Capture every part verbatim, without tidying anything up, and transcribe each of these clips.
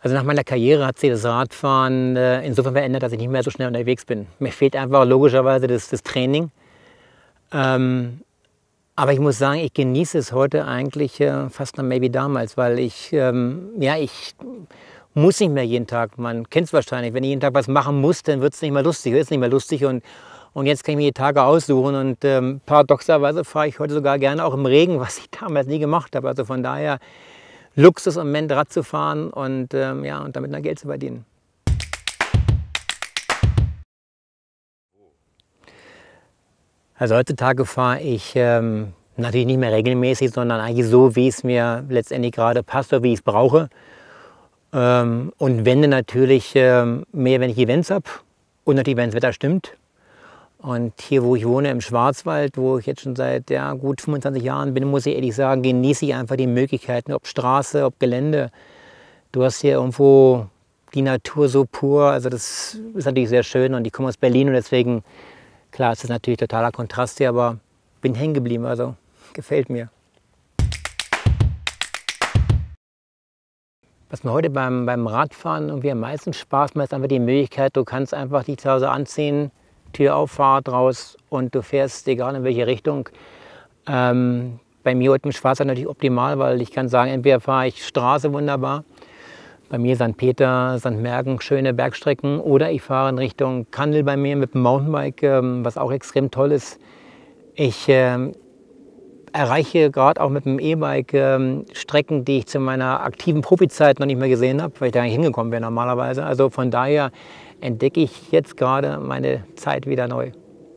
Also nach meiner Karriere hat sich das Radfahren äh, insofern verändert, dass ich nicht mehr so schnell unterwegs bin. Mir fehlt einfach logischerweise das, das Training. Ähm, aber ich muss sagen, ich genieße es heute eigentlich äh, fast noch mehr wie damals, weil ich, ähm, ja, ich muss nicht mehr jeden Tag, man kennt es wahrscheinlich, wenn ich jeden Tag was machen muss, dann wird es nicht mehr lustig, ist nicht mehr lustig und, und jetzt kann ich mir die Tage aussuchen und ähm, paradoxerweise fahre ich heute sogar gerne auch im Regen, was ich damals nie gemacht habe. Also von daher Luxus im Moment Rad zu fahren und, ähm, ja, und damit noch Geld zu verdienen. Also heutzutage fahre ich ähm, natürlich nicht mehr regelmäßig, sondern eigentlich so, wie es mir letztendlich gerade passt oder wie ich es brauche. Ähm, und wende natürlich ähm, mehr, wenn ich Events habe und natürlich, wenn das Wetter stimmt. Und hier, wo ich wohne, im Schwarzwald, wo ich jetzt schon seit ja, gut fünfundzwanzig Jahren bin, muss ich ehrlich sagen, genieße ich einfach die Möglichkeiten, ob Straße, ob Gelände. Du hast hier irgendwo die Natur so pur, also das ist natürlich sehr schön und ich komme aus Berlin und deswegen, klar, es ist natürlich totaler Kontrast hier, aber bin hängen geblieben, also gefällt mir. Was mir heute beim, beim Radfahren irgendwie am meisten Spaß macht, ist einfach die Möglichkeit, du kannst einfach dich zu Hause anziehen, Tür auf, Fahrrad raus und du fährst, egal in welche Richtung. Ähm, bei mir heute im Schwarzwald natürlich optimal, weil ich kann sagen, entweder fahre ich Straße wunderbar, bei mir Sankt Peter, Sankt Mergen, schöne Bergstrecken, oder ich fahre in Richtung Kandel bei mir mit dem Mountainbike, ähm, was auch extrem toll ist. Ich ähm, erreiche gerade auch mit dem E-Bike ähm, Strecken, die ich zu meiner aktiven Profizeit noch nicht mehr gesehen habe, weil ich da nicht hingekommen wäre normalerweise. Also von daher entdecke ich jetzt gerade meine Zeit wieder neu.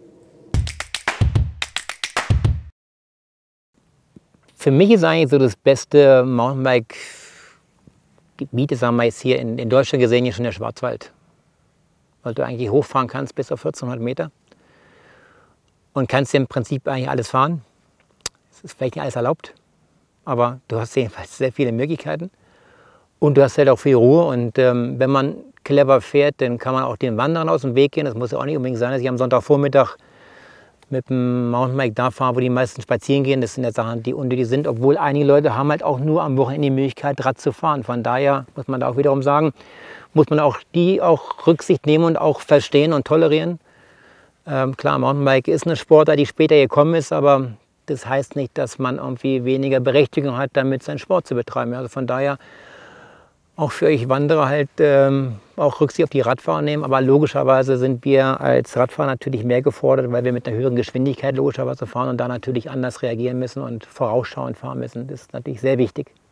Für mich ist eigentlich so das beste Mountainbike-Gebiet, sagen wir jetzt hier in, in Deutschland gesehen, hier schon der Schwarzwald. Weil du eigentlich hochfahren kannst bis auf vierzehnhundert Meter und kannst im Prinzip eigentlich alles fahren. Es ist vielleicht nicht alles erlaubt, aber du hast jedenfalls sehr viele Möglichkeiten. Und du hast halt auch viel Ruhe und ähm, wenn man clever fährt, dann kann man auch den Wanderern aus dem Weg gehen. Das muss ja auch nicht unbedingt sein, dass ich am Sonntagvormittag mit dem Mountainbike da fahre, wo die meisten spazieren gehen. Das sind ja Sachen, die unnötig sind, obwohl einige Leute haben halt auch nur am Wochenende die Möglichkeit, Rad zu fahren. Von daher muss man da auch wiederum sagen, muss man auch die auch Rücksicht nehmen und auch verstehen und tolerieren. Ähm, klar, Mountainbike ist eine Sportart, die später gekommen ist, aber das heißt nicht, dass man irgendwie weniger Berechtigung hat, damit seinen Sport zu betreiben. Also von daher auch für euch Wanderer halt ähm, auch Rücksicht auf die Radfahrer nehmen. Aber logischerweise sind wir als Radfahrer natürlich mehr gefordert, weil wir mit einer höheren Geschwindigkeit logischerweise fahren und da natürlich anders reagieren müssen und vorausschauend fahren müssen. Das ist natürlich sehr wichtig.